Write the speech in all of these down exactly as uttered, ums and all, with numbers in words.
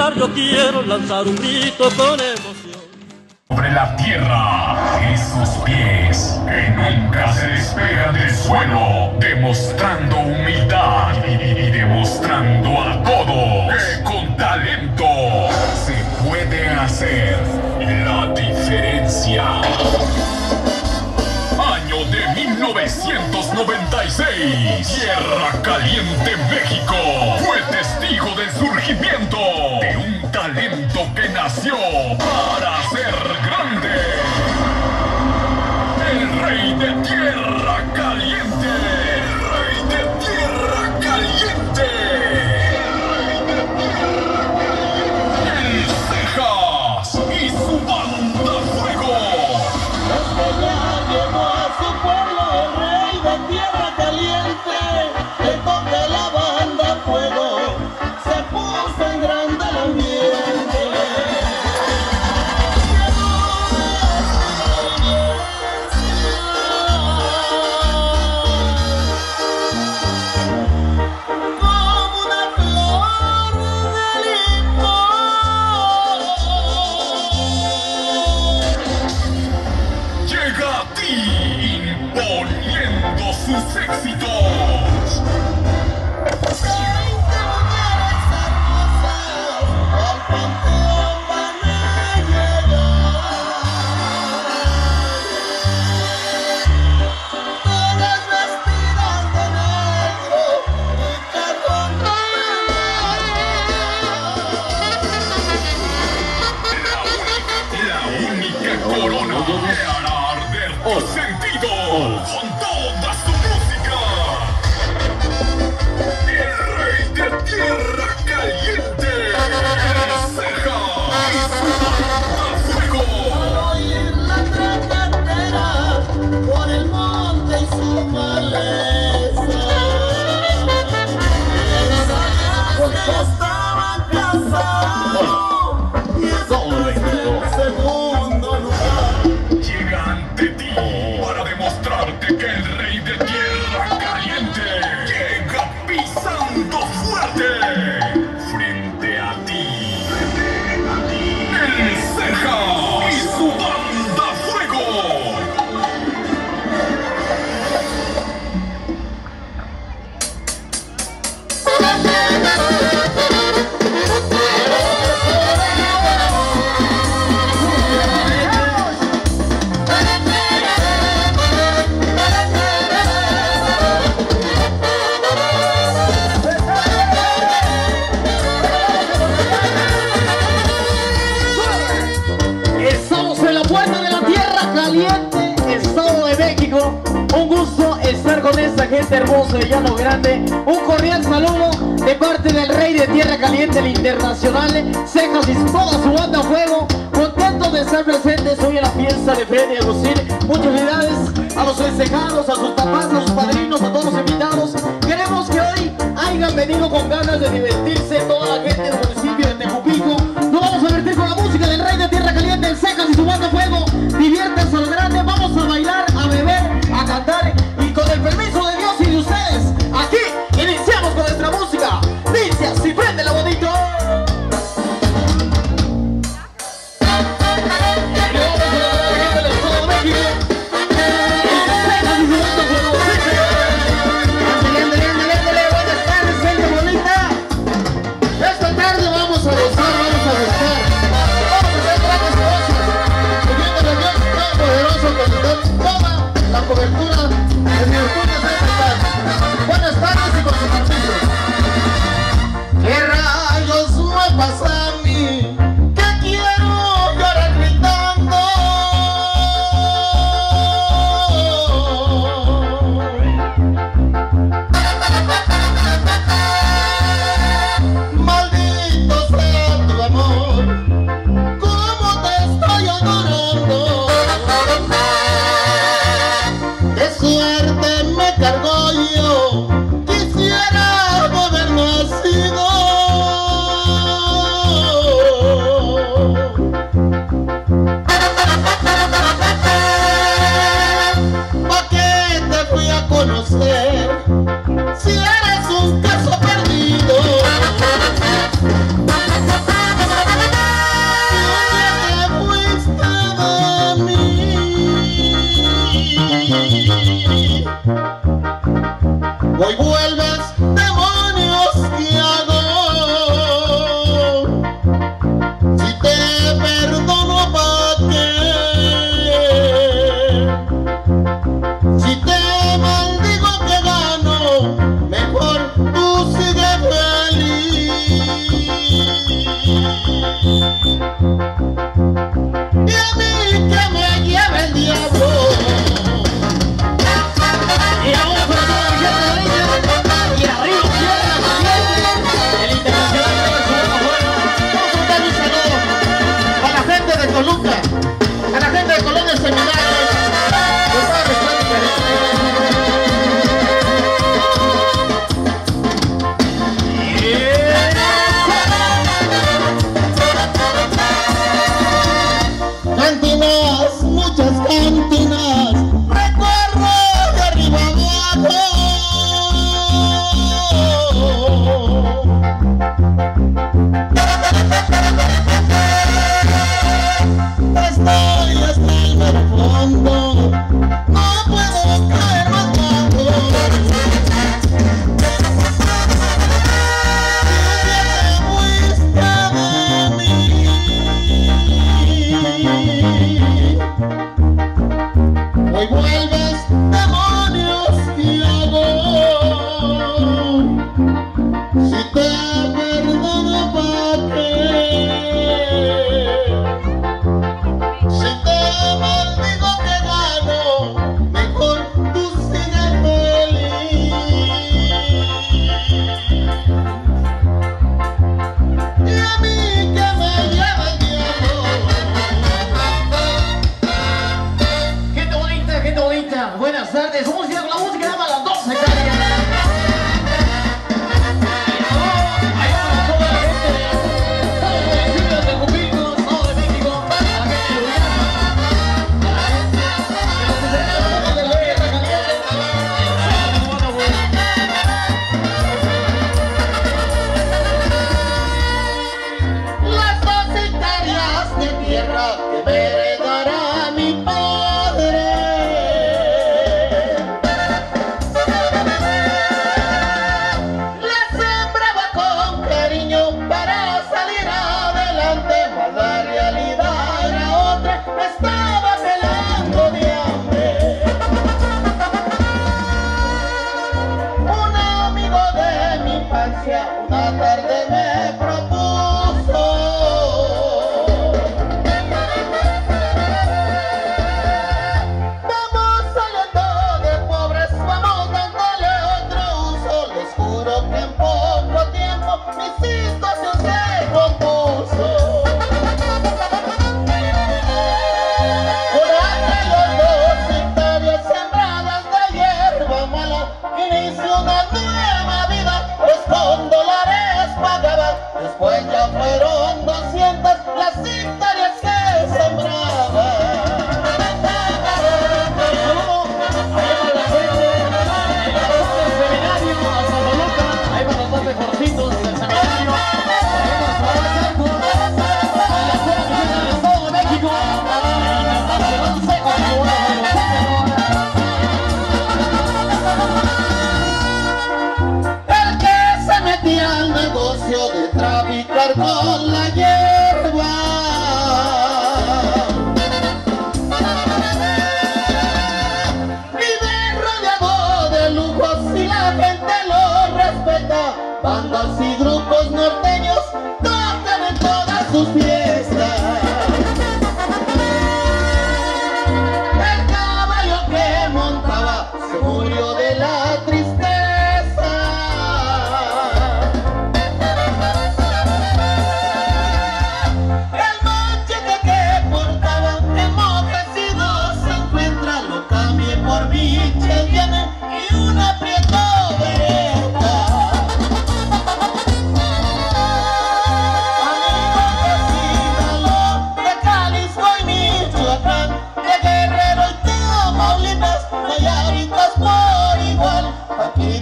cantar yo quiero lanzar un grito con emoción. Sobre la tierra, esos pies que nunca se despegan del suelo, demostrando humildad y, y demostrando a todos que con talento se puede hacer la diferencia. Año de mil novecientos noventa y seis, Tierra Caliente, México, fue testigo del surgimiento de un talento que nació para ser grande. El rey de Tierra Caliente, el rey de Tierra Caliente, el Cejas y su banda Fuego. Tierra Caliente, el toque la banda Fuego, se puso en grande el ambiente. Como una flor de limón, llega a ti imponiendo sus éxitos. veinte mujeres hermosas al panteón van a llegar, todas vestidas de negro y cajón La única corona que hará arder tus sentidos con toda su música. El rey de Tierra Caliente, el Ceja y su banda Fuego. oír la tracatera por el monte y su maleza. Los que estaban casados y eso es el segundo lugar. Llega ante ti para demostrarte que el rey de Tierra Caliente llega pisando fuerte frente a ti. Frente a ti. El Ceja y su banda Fuego. Estamos en la puerta de la Tierra Caliente, Estado de México. Un gusto estar con esta gente hermosa de Llano Grande. Un cordial saludo de parte del rey de Tierra Caliente, el internacional, Cejas y toda su banda Fuego. Contentos de estar presentes hoy en la fiesta de Freddy Agustín. Muchas felicidades a los festejados, a sus papás, a sus padrinos, a todos los invitados. Queremos que hoy hayan venido con ganas de divertirse toda la gente del municipio de Tejupico. Nos vamos a divertir con la música del rey de Tierra Caliente, el Cejas y su banda Fuego. Diviértanse a lo grande, vamos a bailar, a beber, a cantar y con el permiso de Dios y de ustedes, aquí iniciamos con nuestra música. Dice así, prende la bonito. Buenas tardes, gente bonita.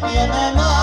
tiene más.